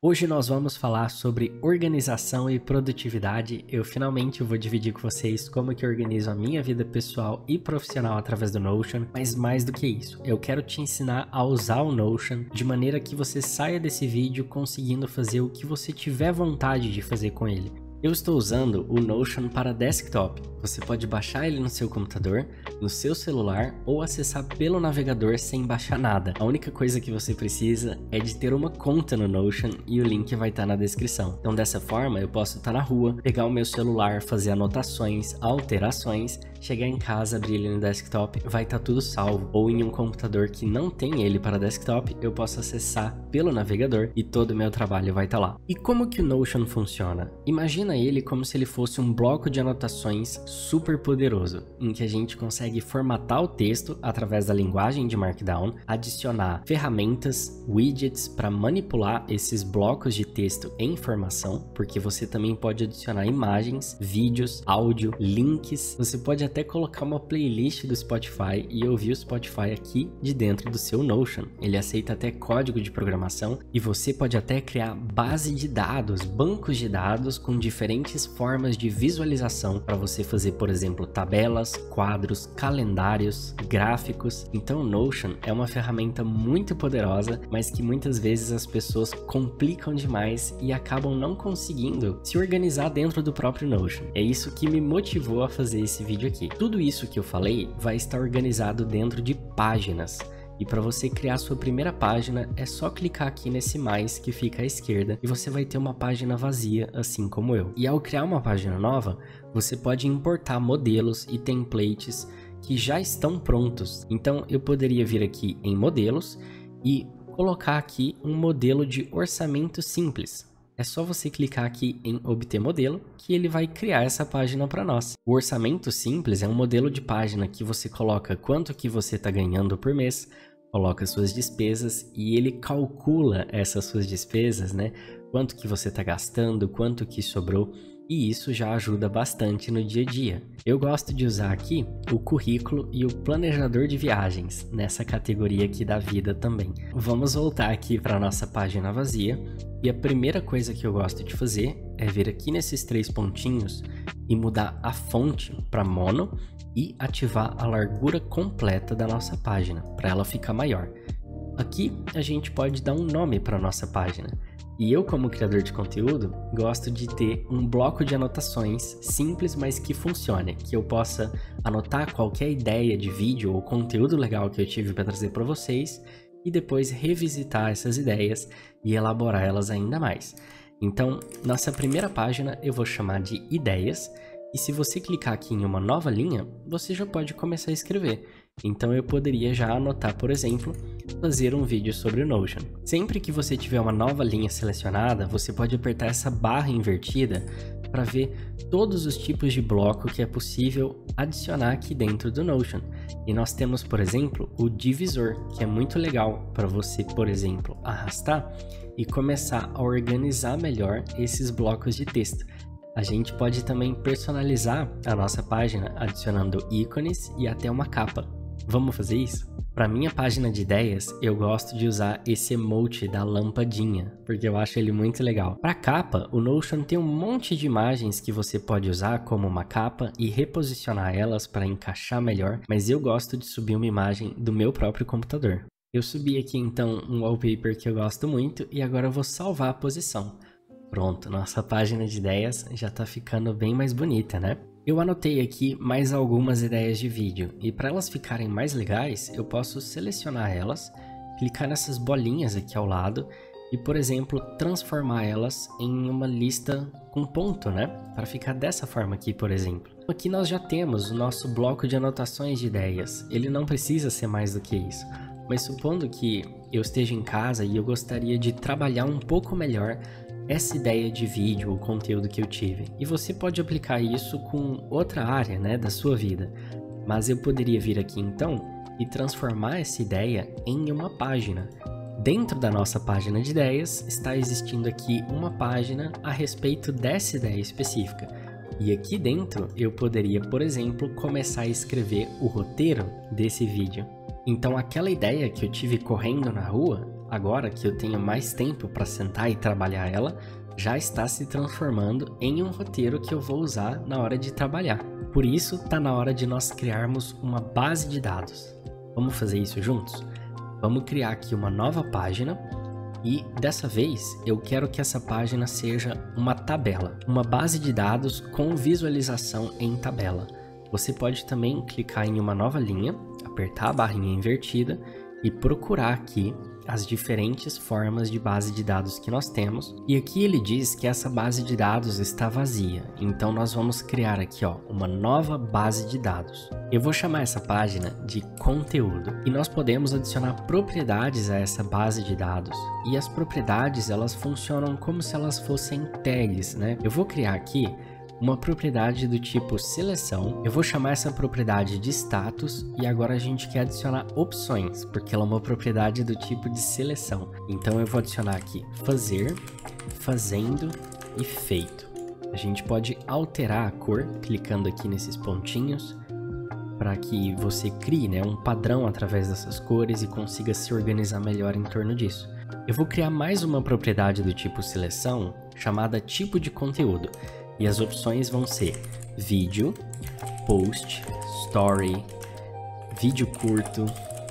Hoje nós vamos falar sobre organização e produtividade. Eu finalmente vou dividir com vocês como que eu organizo a minha vida pessoal e profissional através do Notion, mas mais do que isso, eu quero te ensinar a usar o Notion de maneira que você saia desse vídeo conseguindo fazer o que você tiver vontade de fazer com ele. Eu estou usando o Notion para desktop. Você pode baixar ele no seu computador, no seu celular ou acessar pelo navegador sem baixar nada. A única coisa que você precisa é de ter uma conta no Notion e o link vai estar na descrição. Então dessa forma eu posso estar na rua, pegar o meu celular, fazer anotações, alterações, chegar em casa, abrir ele no desktop, vai estar tudo salvo. Ou em um computador que não tem ele para desktop, eu posso acessar pelo navegador e todo o meu trabalho vai estar lá. E como que o Notion funciona? Imagina ele como se ele fosse um bloco de anotações super poderoso, em que a gente consegue formatar o texto através da linguagem de Markdown, adicionar ferramentas, widgets para manipular esses blocos de texto em informação, porque você também pode adicionar imagens, vídeos, áudio, links, você pode até colocar uma playlist do Spotify e ouvir o Spotify aqui de dentro do seu Notion. Ele aceita até código de programação e você pode até criar base de dados, bancos de dados com diferentes formas de visualização para você fazer, por exemplo, tabelas, quadros, calendários, gráficos. Então o Notion é uma ferramenta muito poderosa, mas que muitas vezes as pessoas complicam demais e acabam não conseguindo se organizar dentro do próprio Notion. É isso que me motivou a fazer esse vídeo aqui. Tudo isso que eu falei vai estar organizado dentro de páginas. E para você criar sua primeira página, é só clicar aqui nesse mais que fica à esquerda e você vai ter uma página vazia, assim como eu. E ao criar uma página nova, você pode importar modelos e templates que já estão prontos. Então eu poderia vir aqui em modelos e colocar aqui um modelo de orçamento simples. É só você clicar aqui em obter modelo que ele vai criar essa página para nós. O orçamento simples é um modelo de página que você coloca quanto que você está ganhando por mês, coloca suas despesas e ele calcula essas suas despesas, né? Quanto que você está gastando, quanto que sobrou. E isso já ajuda bastante no dia a dia. Eu gosto de usar aqui o currículo e o planejador de viagens, nessa categoria aqui da vida também. Vamos voltar aqui para a nossa página vazia. E a primeira coisa que eu gosto de fazer é vir aqui nesses três pontinhos e mudar a fonte para mono e ativar a largura completa da nossa página, para ela ficar maior. Aqui a gente pode dar um nome para a nossa página. E eu, como criador de conteúdo, gosto de ter um bloco de anotações simples, mas que funcione, que eu possa anotar qualquer ideia de vídeo ou conteúdo legal que eu tive para trazer para vocês e depois revisitar essas ideias e elaborar elas ainda mais. Então, nossa primeira página eu vou chamar de ideias e se você clicar aqui em uma nova linha, você já pode começar a escrever. Então eu poderia já anotar, por exemplo, fazer um vídeo sobre o Notion. Sempre que você tiver uma nova linha selecionada, você pode apertar essa barra invertida para ver todos os tipos de bloco que é possível adicionar aqui dentro do Notion. E nós temos, por exemplo, o divisor, que é muito legal para você, por exemplo, arrastar e começar a organizar melhor esses blocos de texto. A gente pode também personalizar a nossa página adicionando ícones e até uma capa. Vamos fazer isso? Para minha página de ideias, eu gosto de usar esse emoji da lampadinha, porque eu acho ele muito legal. Para capa, o Notion tem um monte de imagens que você pode usar como uma capa e reposicionar elas para encaixar melhor, mas eu gosto de subir uma imagem do meu próprio computador. Eu subi aqui então um wallpaper que eu gosto muito e agora eu vou salvar a posição. Pronto, nossa página de ideias já está ficando bem mais bonita, né? Eu anotei aqui mais algumas ideias de vídeo e para elas ficarem mais legais, eu posso selecionar elas, clicar nessas bolinhas aqui ao lado e, por exemplo, transformar elas em uma lista com ponto, né? Para ficar dessa forma aqui, por exemplo. Aqui nós já temos o nosso bloco de anotações de ideias, ele não precisa ser mais do que isso. Mas supondo que eu esteja em casa e eu gostaria de trabalhar um pouco melhor essa ideia de vídeo ou conteúdo que eu tive. E você pode aplicar isso com outra área, né, da sua vida. Mas eu poderia vir aqui então e transformar essa ideia em uma página. Dentro da nossa página de ideias está existindo aqui uma página a respeito dessa ideia específica. E aqui dentro eu poderia, por exemplo, começar a escrever o roteiro desse vídeo. Então aquela ideia que eu tive correndo na rua, agora que eu tenho mais tempo para sentar e trabalhar ela, já está se transformando em um roteiro que eu vou usar na hora de trabalhar. Por isso, está na hora de nós criarmos uma base de dados. Vamos fazer isso juntos? Vamos criar aqui uma nova página e dessa vez eu quero que essa página seja uma tabela, uma base de dados com visualização em tabela. Você pode também clicar em uma nova linha, apertar a barrinha invertida e procurar aqui as diferentes formas de base de dados que nós temos. E aqui ele diz que essa base de dados está vazia, então nós vamos criar aqui uma nova base de dados. Eu vou chamar essa página de conteúdo e nós podemos adicionar propriedades a essa base de dados. E as propriedades, elas funcionam como se elas fossem tags, né? Eu vou criar aqui uma propriedade do tipo seleção. Eu vou chamar essa propriedade de status e agora a gente quer adicionar opções, porque ela é uma propriedade do tipo de seleção. Então eu vou adicionar aqui fazer, fazendo e feito. A gente pode alterar a cor clicando aqui nesses pontinhos para que você crie, né, um padrão através dessas cores e consiga se organizar melhor em torno disso. Eu vou criar mais uma propriedade do tipo seleção chamada tipo de conteúdo. E as opções vão ser vídeo, post, story, vídeo curto,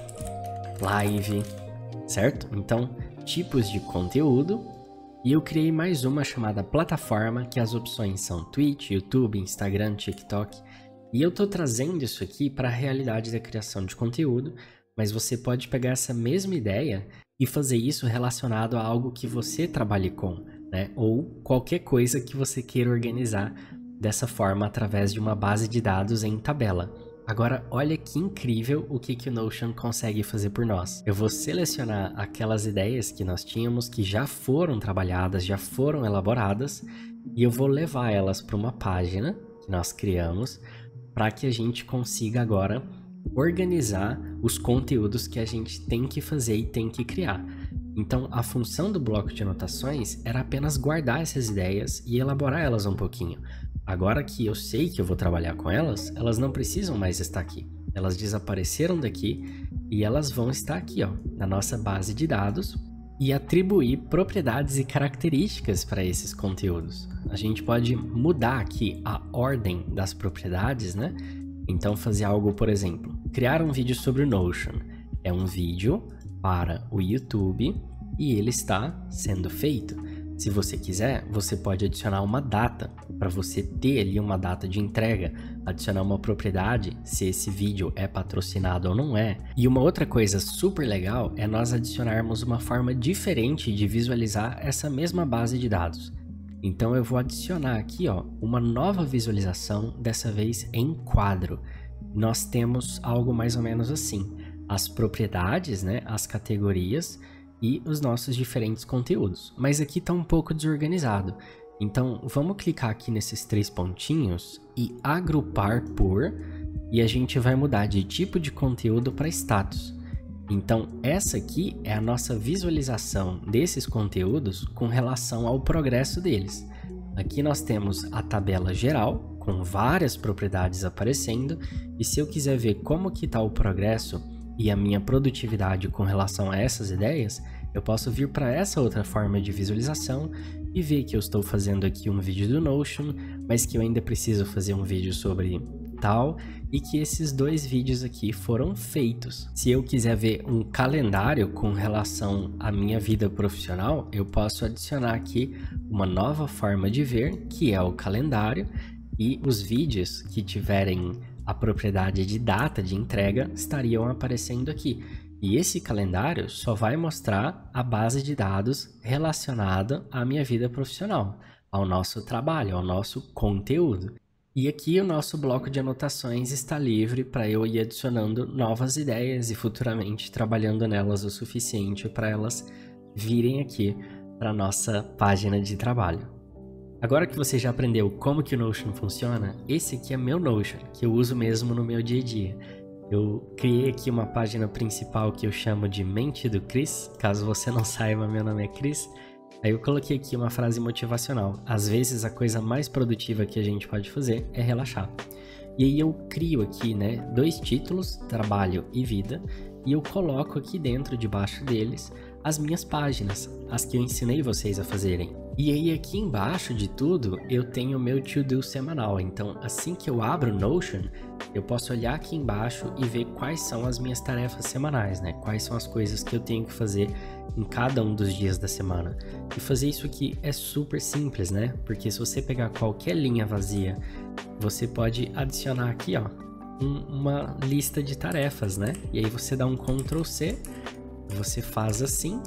live, certo? Então, tipos de conteúdo. E eu criei mais uma chamada plataforma, que as opções são Twitch, YouTube, Instagram, TikTok. E eu tô trazendo isso aqui para a realidade da criação de conteúdo, mas você pode pegar essa mesma ideia e fazer isso relacionado a algo que você trabalhe com, né? Ou qualquer coisa que você queira organizar dessa forma através de uma base de dados em tabela. Agora, olha que incrível o que o Notion consegue fazer por nós. Eu vou selecionar aquelas ideias que nós tínhamos, que já foram trabalhadas, já foram elaboradas, e eu vou levar elas para uma página que nós criamos, para que a gente consiga agora organizar os conteúdos que a gente tem que fazer e tem que criar. Então, a função do bloco de anotações era apenas guardar essas ideias e elaborar elas um pouquinho. Agora que eu sei que eu vou trabalhar com elas, elas não precisam mais estar aqui. Elas desapareceram daqui e elas vão estar aqui, na nossa base de dados, e atribuir propriedades e características para esses conteúdos. A gente pode mudar aqui a ordem das propriedades, né? Então, fazer algo, por exemplo, criar um vídeo sobre o Notion. É um vídeo para o YouTube e ele está sendo feito. Se você quiser, você pode adicionar uma data para você ter ali uma data de entrega, adicionar uma propriedade se esse vídeo é patrocinado ou não é. E uma outra coisa super legal é nós adicionarmos uma forma diferente de visualizar essa mesma base de dados. Então eu vou adicionar aqui uma nova visualização, dessa vez em quadro. Nós temos algo mais ou menos assim: as propriedades, né, as categorias e os nossos diferentes conteúdos. Mas aqui está um pouco desorganizado. Então vamos clicar aqui nesses 3 pontinhos e agrupar por, e a gente vai mudar de tipo de conteúdo para status. Então essa aqui é a nossa visualização desses conteúdos com relação ao progresso deles. Aqui nós temos a tabela geral com várias propriedades aparecendo, e se eu quiser ver como que está o progresso e a minha produtividade com relação a essas ideias, eu posso vir para essa outra forma de visualização e ver que eu estou fazendo aqui um vídeo do Notion, mas que eu ainda preciso fazer um vídeo sobre tal, e que esses 2 vídeos aqui foram feitos. Se eu quiser ver um calendário com relação à minha vida profissional, eu posso adicionar aqui uma nova forma de ver, que é o calendário, e os vídeos que tiverem a propriedade de data de entrega estariam aparecendo aqui. E esse calendário só vai mostrar a base de dados relacionada à minha vida profissional, ao nosso trabalho, ao nosso conteúdo. E aqui o nosso bloco de anotações está livre para eu ir adicionando novas ideias e futuramente trabalhando nelas o suficiente para elas virem aqui para a nossa página de trabalho. Agora que você já aprendeu como que o Notion funciona, esse aqui é meu Notion, que eu uso mesmo no meu dia a dia. Eu criei aqui uma página principal que eu chamo de Mente do Chris. Caso você não saiba, meu nome é Chris. Aí eu coloquei aqui uma frase motivacional: às vezes a coisa mais produtiva que a gente pode fazer é relaxar. E aí eu crio aqui, né, 2 títulos, trabalho e vida, e eu coloco aqui dentro, debaixo deles, as minhas páginas, as que eu ensinei vocês a fazerem. E aí aqui embaixo de tudo eu tenho o meu to-do semanal, então assim que eu abro o Notion, eu posso olhar aqui embaixo e ver quais são as minhas tarefas semanais, né? Quais são as coisas que eu tenho que fazer em cada um dos dias da semana. E fazer isso aqui é super simples, né? Porque se você pegar qualquer linha vazia, você pode adicionar aqui, ó, uma lista de tarefas, né? E aí você dá um Ctrl+C, você faz assim,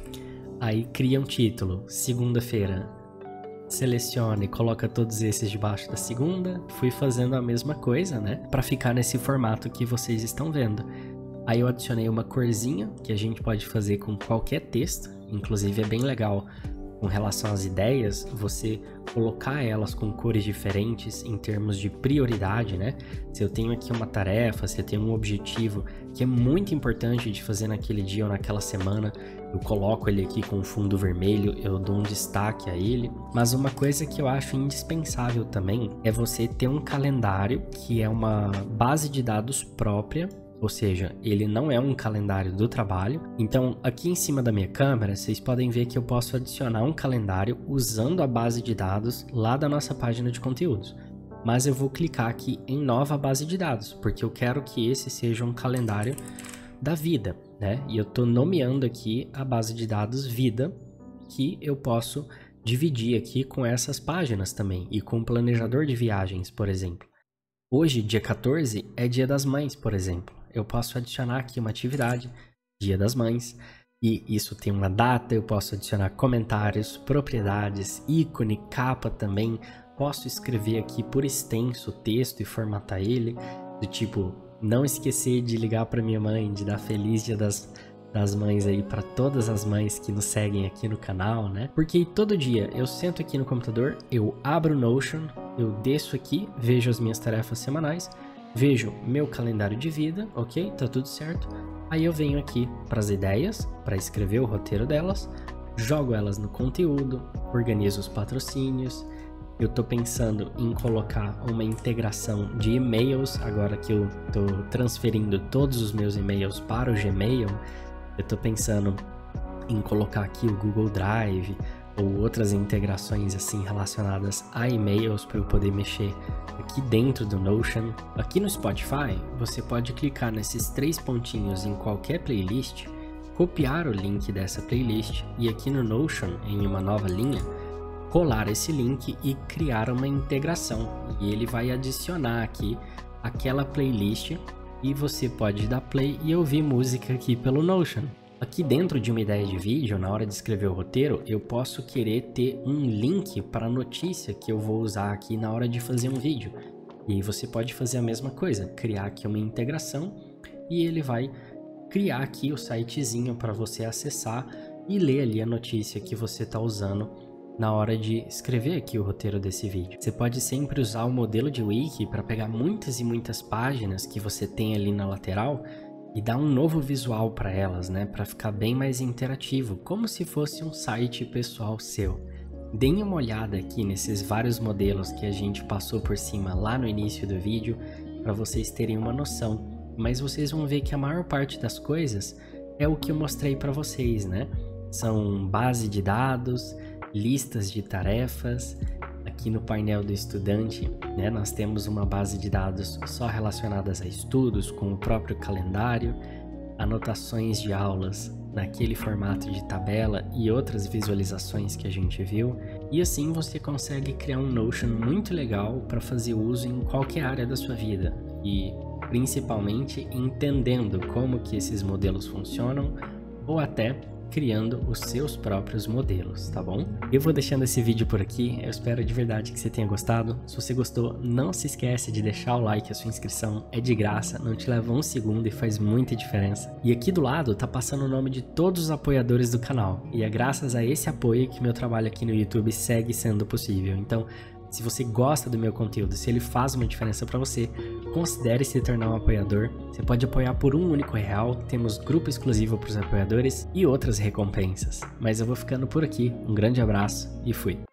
aí cria um título, segunda-feira, selecione, coloca todos esses debaixo da segunda, fui fazendo a mesma coisa, né? Para ficar nesse formato que vocês estão vendo. Aí eu adicionei uma corzinha, que a gente pode fazer com qualquer texto, inclusive é bem legal com relação às ideias, você colocar elas com cores diferentes em termos de prioridade, né? Se eu tenho aqui uma tarefa, se eu tenho um objetivo que é muito importante de fazer naquele dia ou naquela semana, eu coloco ele aqui com fundo vermelho, eu dou um destaque a ele. Mas uma coisa que eu acho indispensável também é você ter um calendário que é uma base de dados própria. Ou seja, ele não é um calendário do trabalho. Então, aqui em cima da minha câmera, vocês podem ver que eu posso adicionar um calendário usando a base de dados lá da nossa página de conteúdos. Mas eu vou clicar aqui em nova base de dados, porque eu quero que esse seja um calendário da vida, né? E eu estou nomeando aqui a base de dados vida, que eu posso dividir aqui com essas páginas também, e com o planejador de viagens, por exemplo. Hoje, dia 14, é Dia das Mães, por exemplo. Eu posso adicionar aqui uma atividade, Dia das Mães, e isso tem uma data, eu posso adicionar comentários, propriedades, ícone, capa também. Posso escrever aqui por extenso o texto e formatar ele, do tipo, não esquecer de ligar para minha mãe, de dar feliz Dia das Mães aí para todas as mães que nos seguem aqui no canal, né? Porque todo dia eu sento aqui no computador, eu abro o Notion, eu desço aqui, vejo as minhas tarefas semanais, vejo meu calendário de vida, ok? Tá tudo certo. Aí eu venho aqui para as ideias, para escrever o roteiro delas, jogo elas no conteúdo, organizo os patrocínios. Eu tô pensando em colocar uma integração de e-mails, agora que eu tô transferindo todos os meus e-mails para o Gmail. Eu tô pensando em colocar aqui o Google Drive ou outras integrações assim relacionadas a e-mails para eu poder mexer aqui dentro do Notion. Aqui no Spotify, você pode clicar nesses 3 pontinhos em qualquer playlist, copiar o link dessa playlist e aqui no Notion, em uma nova linha, colar esse link e criar uma integração. E ele vai adicionar aqui aquela playlist e você pode dar play e ouvir música aqui pelo Notion. Aqui dentro de uma ideia de vídeo, na hora de escrever o roteiro, eu posso querer ter um link para a notícia que eu vou usar aqui na hora de fazer um vídeo. E aí você pode fazer a mesma coisa, criar aqui uma integração e ele vai criar aqui o sitezinho para você acessar e ler ali a notícia que você está usando na hora de escrever aqui o roteiro desse vídeo. Você pode sempre usar o modelo de wiki para pegar muitas e muitas páginas que você tem ali na lateral e dar um novo visual para elas, né? Para ficar bem mais interativo, como se fosse um site pessoal seu. Deem uma olhada aqui nesses vários modelos que a gente passou por cima lá no início do vídeo, para vocês terem uma noção. Mas vocês vão ver que a maior parte das coisas é o que eu mostrei para vocês, né? São base de dados, listas de tarefas. Aqui no painel do estudante, né, nós temos uma base de dados só relacionadas a estudos, com o próprio calendário, anotações de aulas naquele formato de tabela e outras visualizações que a gente viu. E assim você consegue criar um Notion muito legal para fazer uso em qualquer área da sua vida e principalmente entendendo como que esses modelos funcionam ou até criando os seus próprios modelos, tá bom? Eu vou deixando esse vídeo por aqui, eu espero de verdade que você tenha gostado. Se você gostou, não se esquece de deixar o like, a sua inscrição é de graça, não te leva um segundo e faz muita diferença. E aqui do lado tá passando o nome de todos os apoiadores do canal, e é graças a esse apoio que meu trabalho aqui no YouTube segue sendo possível. Então, se você gosta do meu conteúdo, se ele faz uma diferença para você, considere se tornar um apoiador. Você pode apoiar por um único real, temos grupo exclusivo para os apoiadores e outras recompensas. Mas eu vou ficando por aqui, um grande abraço e fui!